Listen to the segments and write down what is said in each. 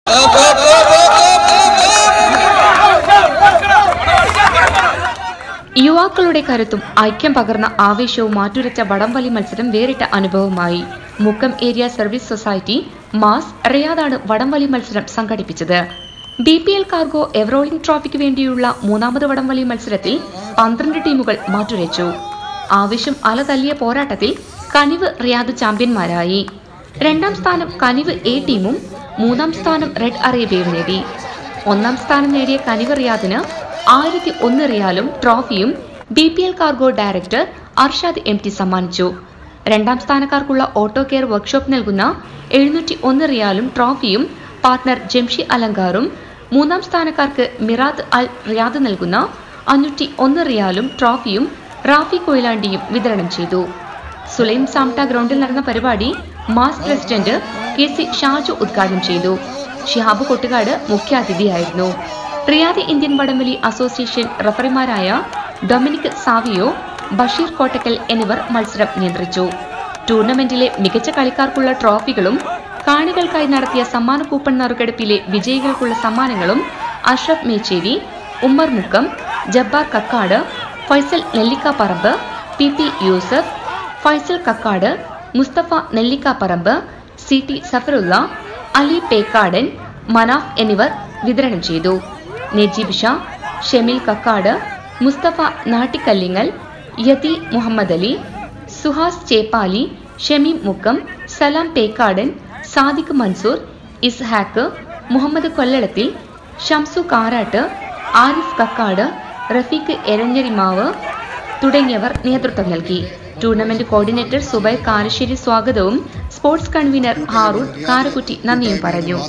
യുവാക്കളുടെ കരുത്തും ഐക്യം പകർന്ന ആവേശവും മാറ്റുരച്ച വടംവലി മത്സരം വേറിട്ട അനുഭവമായി. Mukkam area service society MASS റിയാദാണ് വടംവലി മത്സരം സംഘടിപ്പിച്ചത്. BPL കാർഗോ എവറോളിംഗ് ട്രോഫിക്ക് വേണ്ടിയുള്ള മൂന്നാമത് വടംവലി മത്സരത്തിൽ 12 ടീമുകൾ മാറ്റുരച്ചു. ആവേശം അലതല്ലിയ പോരാട്ടത്തിൽ കനിവ് റിയാദ് ചാമ്പ്യന്മാരായി. 2ാം സ്ഥാനം കനിവ് A ടീമും 3ാം സ്ഥാനം റെഡ് അറേബ്യയും നേടി. 1ാം സ്ഥാനം നേടിയ കനിവ് റിയാദിന് 1001 റിയാലും ട്രോഫിയും BPL cargo director Arshad MT സമ്മാനിച്ചു. 2ാം സ്ഥാനക്കാർക്കുള്ള ഓട്ടോ കെയർ വർക്ക്ഷോപ്പ് നൽകുന്ന 701 റിയാലും ട്രോഫിയും പാർട്ണർ ജംഷി അലങ്കാറും 3ാം സ്ഥാനക്കാർക്ക് മിറാദ് അൽ റിയാദ് നൽകുന്ന 501 റിയാലും ട്രോഫിയും റാഫി കൊയിലാണ്ടിയും വിതരണം ചെയ്തു. സുലൈം സാംട ഗ്രൗണ്ടിൽ നടന്ന പരിപാടി മാസ് പ്രസിഡന്റ് KC ഷാജു ഉദ്ഘാടനം ചെയ്തു. ഷിഹാബ് കൊട്ടുകാട് മുഖ്യാതിഥിയായിരുന്നു. റിയാദ് ഇന്ത്യൻ വടംവലി അസോസിയേഷൻ റഫറിമാരായ ഡൊമിനിക് സാവിയോ, ബഷീർ കോട്ടക്കൽ എന്നിവർ മത്സരം നിയന്ത്രിച്ചു. ടൂർണമെന്റിലെ മികച്ച കളിക്കാർക്കുള്ള ട്രോഫികളും കാണികൾക്കായി നടത്തിയ സമ്മാന കൂപ്പൺ നറുക്കെടുപ്പിലെ വിജയികൾക്കുള്ള സമ്മാനങ്ങളും അഷ്റഫ് മേച്ചേരി, ഉമ്മർ മുക്കം, ജബ്ബാർ കക്കാട്, ഫൈസൽ നെല്ലിക്കാപ്പറമ്പ്, PP യൂസഫ്, ഫൈസൽ കക്കാട്, മുസ്തഫ നെല്ലിക്കാപ്പറമ്പ്, CT സഫറുല്ല, അലി പേക്കാടൻ, മനാഫ് എന്നിവർ വിതരണം ചെയ്തു. നജീബ് ഷാ, ഷെമിൽ കക്കാട്, മുസ്തഫ നാട്ടിക്കല്ലിങ്ങൽ, യതി മുഹമ്മദ് അലി, സുഹാസ് ചേപ്പാലി, ഷമീം മുക്കം, സലാം പേക്കാടൻ, സാദിഖ് മൻസൂർ, ഇസ്ഹാക്ക്, മുഹമ്മദ് കൊല്ലളത്തിൽ, ഷംസു കാരാട്ട്, ആരിഫ് കക്കാട്, റഫീഖ് എരഞ്ഞരിമാവ് തുടങ്ങിയവർ നേതൃത്വം നൽകി. ടൂർണമെന്റ് കോർഡിനേറ്റർ സുബൈർ കാരശ്ശേരി സ്വാഗതവും സ്പോർട്സ് കൺവീനർ ഹാറൂൺ കാരക്കുറ്റി നന്ദിയും പറഞ്ഞു.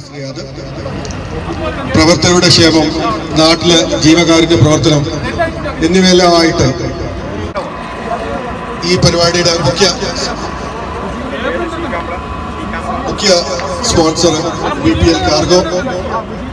പ്രവർത്തകരുടെ ക്ഷേമം, നാട്ടിലെ ജീവകാരുണ്യ പ്രവർത്തനം എന്നിവയെല്ലാമായിട്ട് ഈ പരിപാടിയുടെ മുഖ്യ സ്പോൺസർ BPL കാർഗോ,